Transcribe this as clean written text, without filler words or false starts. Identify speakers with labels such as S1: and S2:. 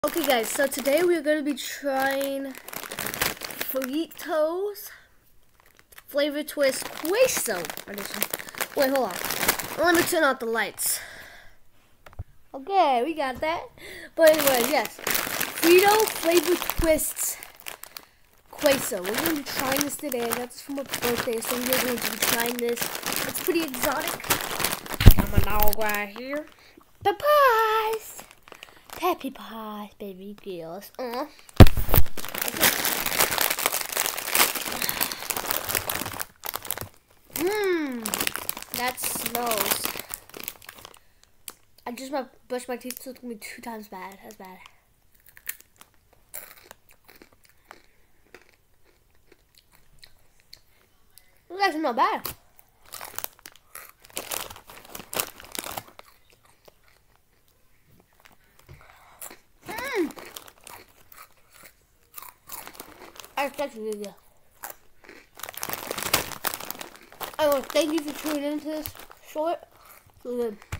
S1: Okay guys, so today we're going to be trying fritos flavor twist queso edition. Wait, hold on. Let me turn out the lights. Okay, we got that. But anyways, yes. Frito flavor twists queso. We're going to be trying this today. I got this for my birthday, so we're going to be trying this. It's pretty exotic. Got my dog right here. Surprise! Happy pies, baby girls. Okay. That smells. I just brushed my teeth, so it's gonna be 2 times bad. That's bad. It's actually not bad. That's really good. I want to thank you for tuning into this short. It's really good.